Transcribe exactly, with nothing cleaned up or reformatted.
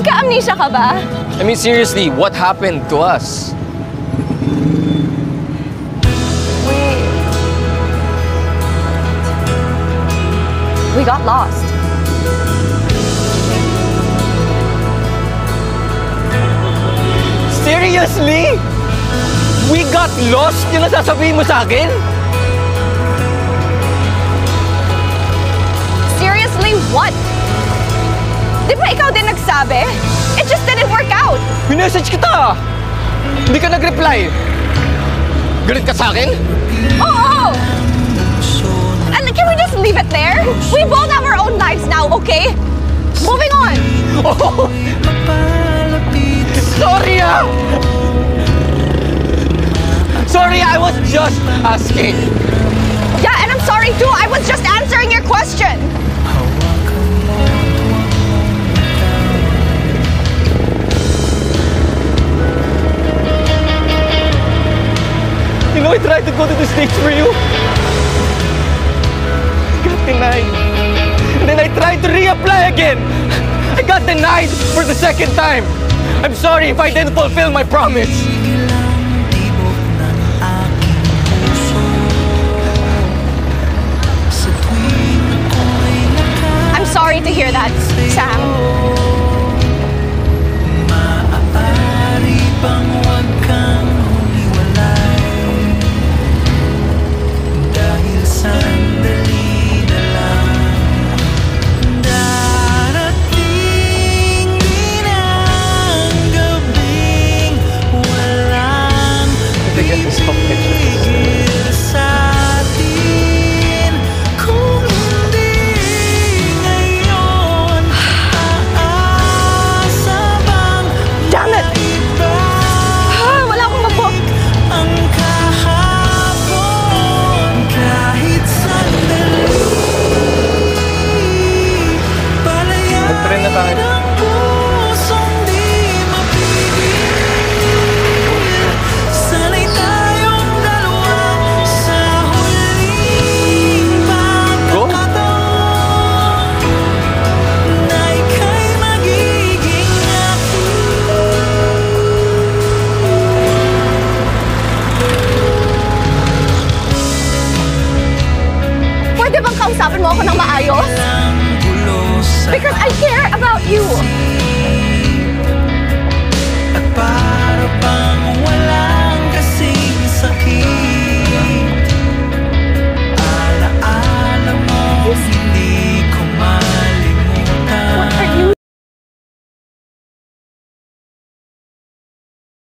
Nagka-amnesia ka ba? I mean, seriously, what happened to us? We... We got lost. Seriously? We got lost? Yung nasasabihin mo sa akin? Seriously, what? Di ba ikaw din nagsabi? It just didn't work out. Minessage kita! Hindi ka nag-reply. Galit ka sa akin? Oo! And can we just leave it there? We both have our own lives now, okay? Moving on! Oh! Sorry ah! Sorry, I was just asking. Yeah, and I'm sorry too. I was just answering your question. You know, I tried to go to the States for you. I got denied. And then I tried to reapply again. I got denied for the second time. I'm sorry if I didn't fulfill my promise. I'm sorry to hear that, Sam. Kausapin mo ako ng maayos? Because I care about you. At para bang